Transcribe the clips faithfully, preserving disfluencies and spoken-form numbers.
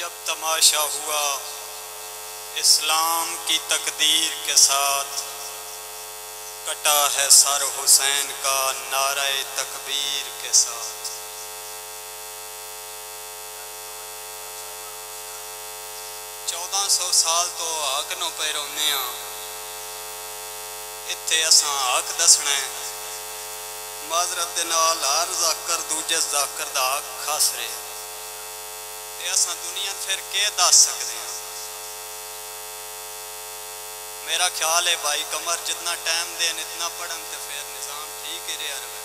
جب تماشا ہوا اسلام کی تقدیر کے ساتھ، کٹا ہے سر حسین کا نعرہ تکبیر کے ساتھ۔ چودہ سو سال تو حق نو پہ رونے ہاں، اتھے اساں حق دسنا ہے، معذرت دے نال ہر ذاکر دوجے ذاکر دا حق خاص رہے، تے اساں دنیا پھر کے دس سکتے ہیں؟ میرا خیال ہے بھائی کمر جتنا ٹائم دین اتنا پڑھن تے پھر نظام ٹھیک ہی رہا رہے۔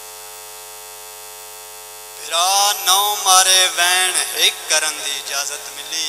بھرا نو مارے وین ایک کرن دی اجازت ملی،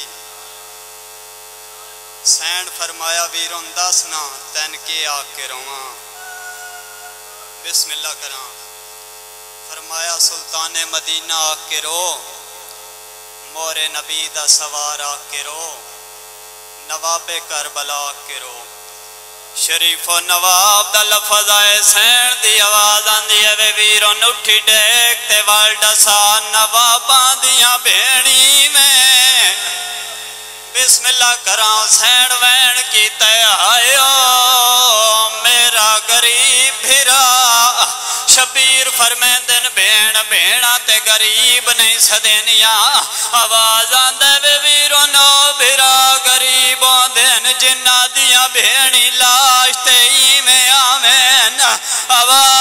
سینڈ فرمایا ویرون دسنا تین کے آ کے رواں، بسم اللہ کراں، فرمایا سلطان مدینہ آ کے رو، مور نبی دا سوار آ کے رو، نواب کربلا آ کے رو۔ شریف و نواب دا لفظ آئے سین دی آواز آندی ہے وے ویرون اٹھی ڈیک تے والڈا سا نواباں دیاں بھیڑی میں، بسم اللہ کراں سین وین کی تے آئیو میرا غریب بھرا، شبیر فرمیندن بین بینا تے غریب نہیں سدینیاں، آواز آندے وے ویرو نو بھرا غریب آندن جنہ دیاں بھینی لاش تے ای میں آمین، آواز